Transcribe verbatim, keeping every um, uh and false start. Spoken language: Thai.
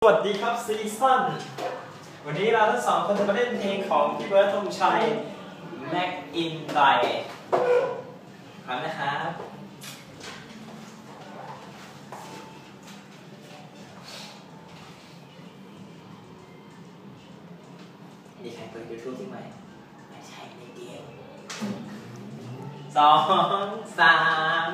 สวัสดีครับซีซันวันนี้เราทั้งสองคนจะมาเล่นเพลงของพี่เบิร์ดธงชัยแม็กอินไตร์พร้อมนะครับนี่ใครเปิดยูทูบจริงไหมไม่ใช่ในเดียวสองสาม